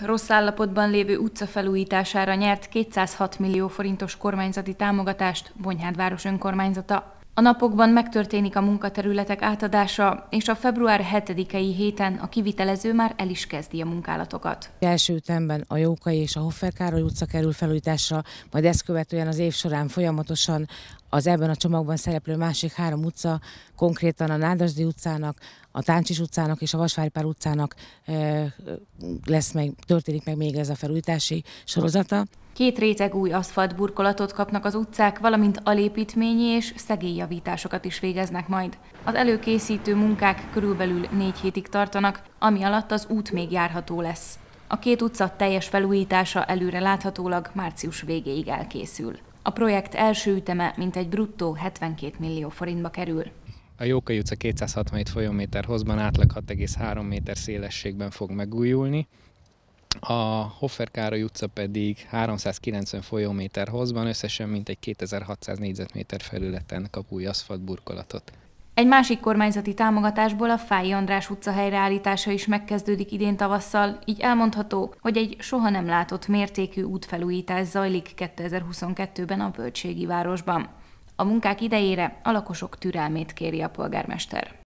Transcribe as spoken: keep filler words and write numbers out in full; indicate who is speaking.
Speaker 1: rossz állapotban lévő utca felújítására nyert kétszázhat millió forintos kormányzati támogatást Bonyhádváros önkormányzata. A napokban megtörténik a munkaterületek átadása, és a február hetedikei héten a kivitelező már el is kezdi a munkálatokat.
Speaker 2: Első ütemben a Jókai és a Hoffer Károly utca kerül felújításra, majd ezt követően az év során folyamatosan az ebben a csomagban szereplő másik három utca, konkrétan a Nádasdy utcának, a Táncsis utcának és a Vasvári Pál utcának lesz meg, történik meg még ez a felújítási sorozata.
Speaker 1: Két réteg új aszfaltburkolatot kapnak az utcák, valamint alépítményi és szegélyjavításokat is végeznek majd. Az előkészítő munkák körülbelül négy hétig tartanak, ami alatt az út még járható lesz. A két utca teljes felújítása előre láthatólag március végéig elkészül. A projekt első üteme mintegy bruttó hetvenkét millió forintba kerül.
Speaker 3: A Jókai utca kétszázhatvanhét folyóméter hosszban, átlag hat egész három méter szélességben fog megújulni. A Hoffer Károly utca pedig háromszázkilencven folyóméter hosszban, összesen mintegy kétezer-hatszáz négyzetméter felületen kap új aszfaltburkolatot.
Speaker 1: Egy másik kormányzati támogatásból a Fáy András utca helyreállítása is megkezdődik idén tavasszal, így elmondható, hogy egy soha nem látott mértékű útfelújítás zajlik kétezer-huszonkettőben a Völgységi városban. A munkák idejére a lakosok türelmét kéri a polgármester.